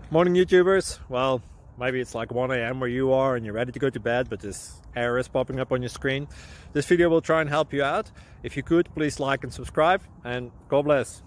Morning YouTubers. Well, maybe it's like 1 a.m. where you are and you're ready to go to bed, but this error is popping up on your screen. This video will try and help you out. If you could, please like and subscribe, and God bless.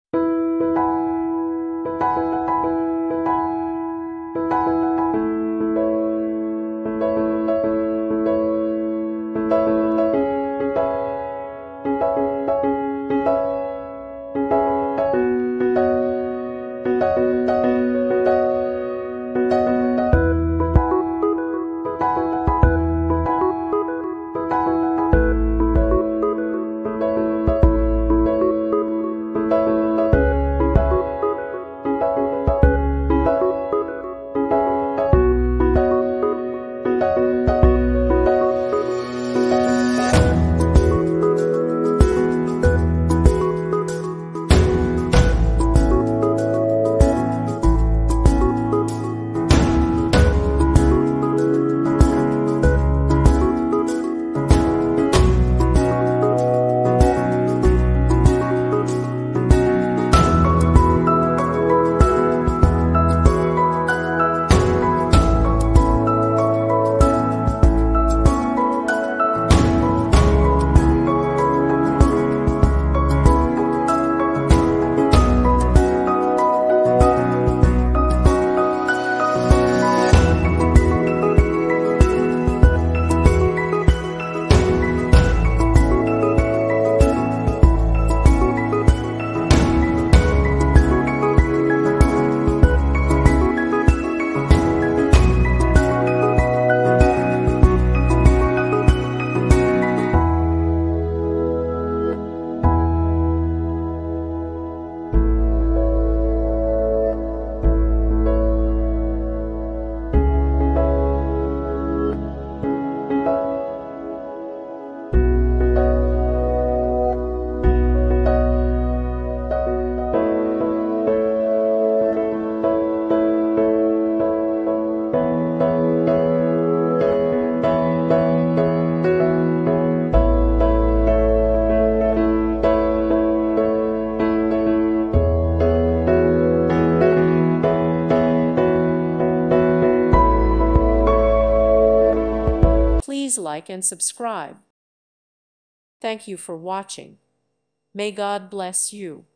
Please like and subscribe. Thank you for watching. May God bless you.